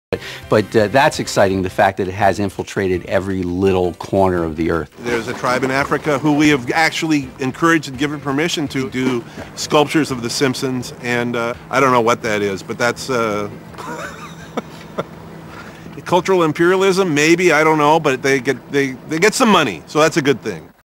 But that's exciting, the fact that it has infiltrated every little corner of the earth. There's a tribe in Africa who we have actually encouraged and given permission to do sculptures of the Simpsons, and I don't know what that is, but that's cultural imperialism, maybe, I don't know, but they get some money, so that's a good thing.